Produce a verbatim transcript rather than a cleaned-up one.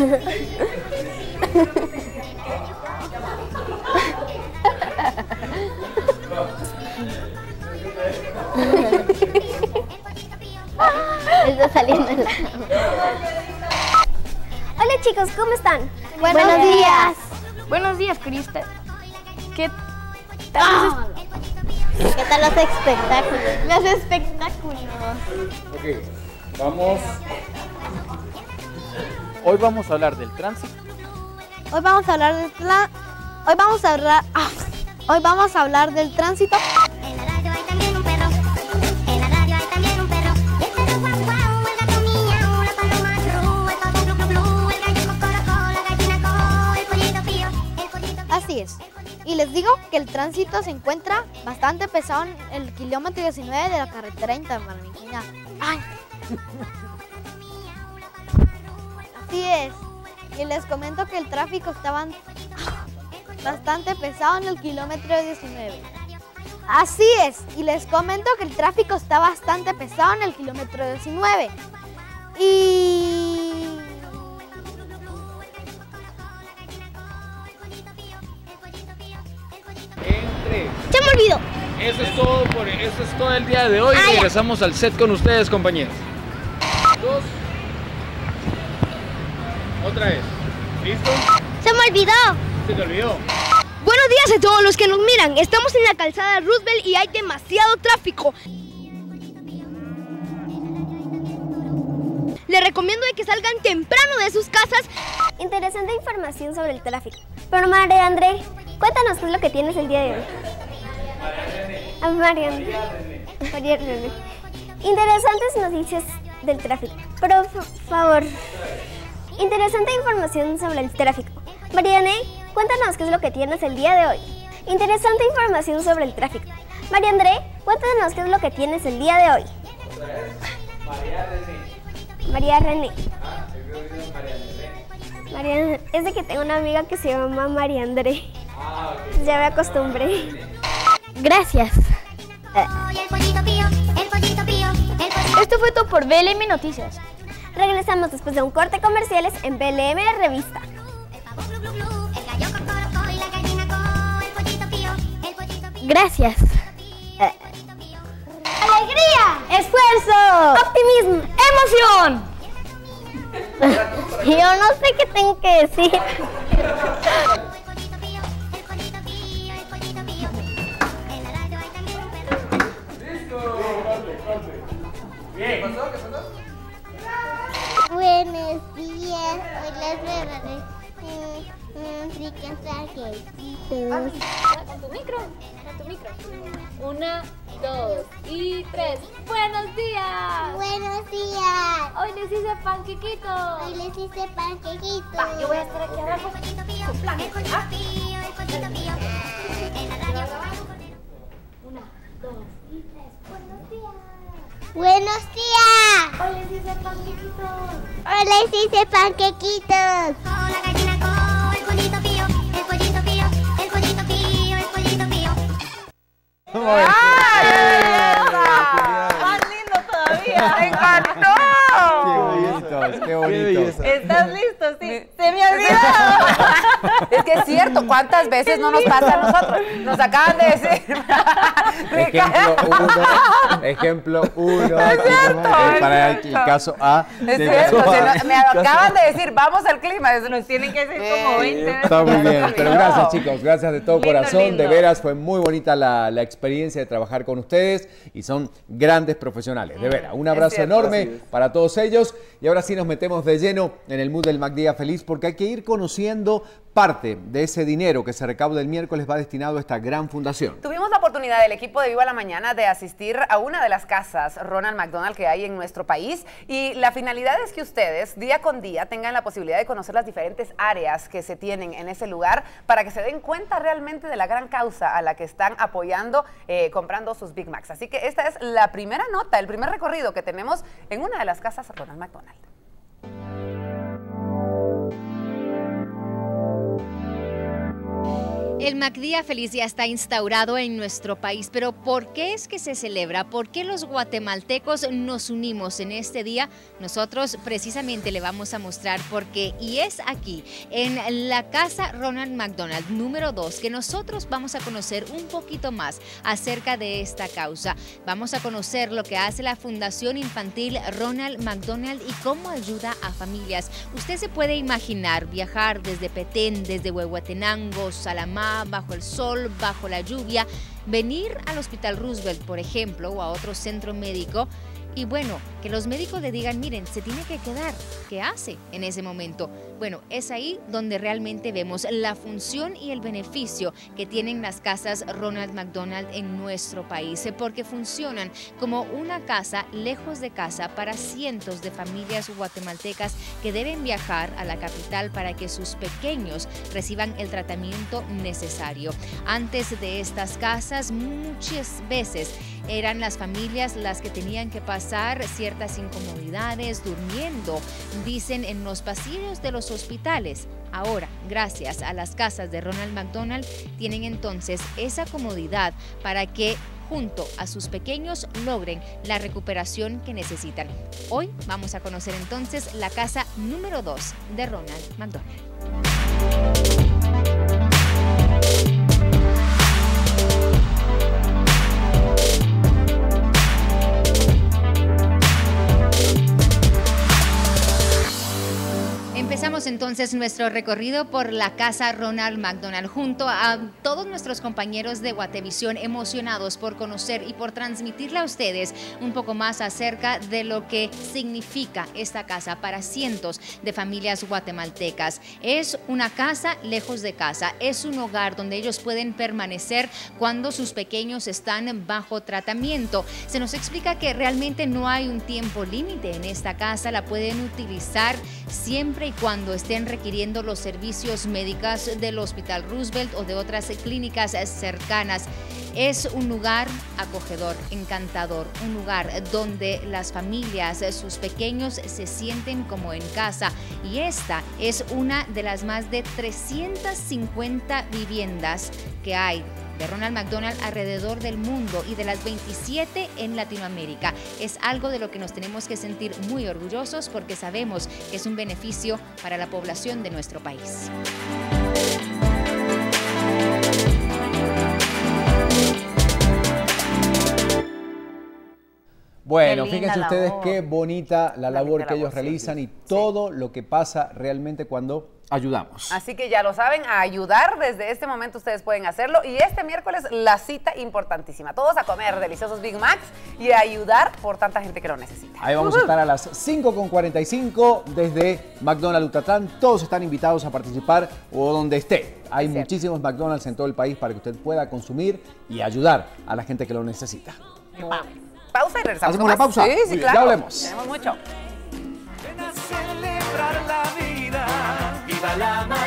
Está saliendo el... Hola chicos, ¿cómo están? Buenos, Buenos días. días. Buenos días, Crista. ¿Qué tal? Ah. ¿Qué tal los espectáculos? Los espectáculos. Ok, vamos. Hoy vamos a hablar del tránsito. Hoy vamos a hablar del plan. Hoy vamos a hablar. Ah, hoy vamos a hablar del tránsito. En la radio hay también un perro. En la radio hay también un perro. Y el perro guau guau, el gato miau, la paloma ru, el pavo glu glu glu, el gallo cocorocó, la gallina co, el pollito pío, el pollito pío. Así es. Y les digo que el tránsito se encuentra bastante pesado en el kilómetro diecinueve de la carretera interamericana. ¡Ay! Así es. Y les comento que el tráfico estaba bastante pesado en el kilómetro diecinueve. Así es. Y les comento que el tráfico está bastante pesado en el kilómetro diecinueve. Y... Entre. ¡Se me olvidó! Eso es todo por eso es todo el día de hoy. Ay, regresamos al set con ustedes, compañeros. Dos. Otra vez. ¿Listo? ¡Se me olvidó! Se te olvidó. Buenos días a todos los que nos miran. Estamos en la calzada Roosevelt y hay demasiado tráfico. Les recomiendo de que salgan temprano de sus casas. Interesante información sobre el tráfico. Pero María André, cuéntanos qué es lo que tienes el día de hoy. Ah, María André. María André. Interesantes noticias del tráfico. Por favor. Interesante información sobre el tráfico. Mariane, cuéntanos qué es lo que tienes el día de hoy. Interesante información sobre el tráfico. María André, cuéntanos qué es lo que tienes el día de hoy. María René. María René. Ah, yo creo que es María René. María, es de que tengo una amiga que se llama María André. Ah, ok. Ya me acostumbré. Gracias. Y el pollito pío, el pollito pío, el pollito. Esto fue todo por B L M Noticias. Regresamos después de un corte comerciales en B L M Revista. El pavo glu glu glu, el gallo cocorocó y la gallina co, el pollito pío, el pollito pío. Gracias. ¡Alegría! ¡Esfuerzo! ¡Optimismo! ¡Emoción! Yo no sé qué tengo que decir. El pollito pío, el pollito pío, el pollito pío. En la radio hay también un perro. Listo. Corte, corte. Bien. ¿Qué pasó? ¿Qué pasó? Buenos días. Hoy les preparé un rico paquetitos. Con tu micro, con tu micro. Una, dos y tres. ¡Buenos días! Buenos días. Hoy les hice panquequitos. Hoy les hice panquequitos. Va, yo voy a estar aquí abajo. El pollito pío, el pollito pío, el pollito pío. En la radio hay un pollito. Una, dos y tres. ¡Buenos días! Buenos días. Hoy les hice panquequitos. Hoy les hice panquequitos. Oh, la gallina co, el pollito pío, el pollito pío, el pollito pío, el pollito pío. ¡Más lindo todavía! ¡Me encantó! ¡Qué bonitos, qué bonitos! ¿Estás listo? Sí. ¡Se me ha olvidado! Es que es cierto, ¿cuántas veces no nos pasa a nosotros? Nos acaban de decir. Ejemplo uno, ejemplo uno. Es cierto, eh, es para el, cierto. el caso A. Es del cierto, caso se A. nos- me acaban de decir, vamos al clima. Eso nos tienen que decir como veinte veces. Está muy Ya se bien, me pero olvidó. gracias chicos, gracias de todo Lindo, corazón, lindo. de veras fue muy bonita la, la experiencia de trabajar con ustedes y son grandes profesionales, de veras. Un abrazo cierto, enorme así es. para todos ellos y ahora sí nos metemos de lleno en el mood del MacDía Feliz porque hay que ir conociendo parte de ese dinero que se recauda el miércoles va destinado a esta gran fundación. Tuvimos la oportunidad del equipo de Viva la Mañana de asistir a una de las casas Ronald McDonald que hay en nuestro país y la finalidad es que ustedes día con día tengan la posibilidad de conocer las diferentes áreas que se tienen en ese lugar para que se den cuenta realmente de la gran causa a la que están apoyando eh, comprando sus Big Macs. Así que esta es la primera nota, el primer recorrido que tenemos en una de las casas Ronald McDonald. El MacDía Feliz ya está instaurado en nuestro país, pero ¿por qué es que se celebra? ¿Por qué los guatemaltecos nos unimos en este día? Nosotros precisamente le vamos a mostrar por qué, y es aquí, en la Casa Ronald McDonald número dos, que nosotros vamos a conocer un poquito más acerca de esta causa. Vamos a conocer lo que hace la Fundación Infantil Ronald McDonald y cómo ayuda a familias. Usted se puede imaginar viajar desde Petén, desde Huehuetenango, Salamá, bajo el sol, bajo la lluvia, venir al Hospital Roosevelt, por ejemplo, o a otro centro médico, y bueno, que los médicos le digan, miren, se tiene que quedar. ¿Qué hace en ese momento? Bueno, es ahí donde realmente vemos la función y el beneficio que tienen las casas Ronald McDonald en nuestro país, porque funcionan como una casa lejos de casa para cientos de familias guatemaltecas que deben viajar a la capital para que sus pequeños reciban el tratamiento necesario. Antes de estas casas, muchas veces eran las familias las que tenían que pasar ciertas incomodidades durmiendo, dicen, en los pasillos de los hospitales. Ahora, gracias a las casas de Ronald McDonald, tienen entonces esa comodidad para que junto a sus pequeños logren la recuperación que necesitan. Hoy vamos a conocer entonces la casa número dos de Ronald McDonald. Empezamos entonces nuestro recorrido por la Casa Ronald McDonald junto a todos nuestros compañeros de Guatevisión, emocionados por conocer y por transmitirle a ustedes un poco más acerca de lo que significa esta casa para cientos de familias guatemaltecas. Es una casa lejos de casa, es un hogar donde ellos pueden permanecer cuando sus pequeños están bajo tratamiento. Se nos explica que realmente no hay un tiempo límite en esta casa, la pueden utilizar siempre y cuando estén requiriendo los servicios médicos del Hospital Roosevelt o de otras clínicas cercanas. Es un lugar acogedor, encantador, un lugar donde las familias, sus pequeños se sienten como en casa, y esta es una de las más de trescientas cincuenta viviendas que hay de Ronald McDonald alrededor del mundo y de las veintisiete en Latinoamérica. Es algo de lo que nos tenemos que sentir muy orgullosos porque sabemos que es un beneficio para la población de nuestro país. Bueno, Qué linda fíjense ustedes labor. qué bonita la Una labor linda que ellos labor, sí, realizan sí. y todo lo que pasa realmente cuando ayudamos. Así que ya lo saben, a ayudar desde este momento ustedes pueden hacerlo. Y este miércoles la cita importantísima. Todos a comer deliciosos Big Macs y a ayudar por tanta gente que lo necesita. Ahí vamos a estar a las cinco con cuarenta y cinco desde McDonald's Utatán. Todos están invitados a participar o donde esté. Hay Es cierto. muchísimos McDonald's en todo el país para que usted pueda consumir y ayudar a la gente que lo necesita. Vamos. Pausa y regresamos. ¿Hacemos con una más. pausa? Sí, Muy sí, bien, claro. ya hablemos. Tenemos mucho. Ven a celebrar la vida, viva la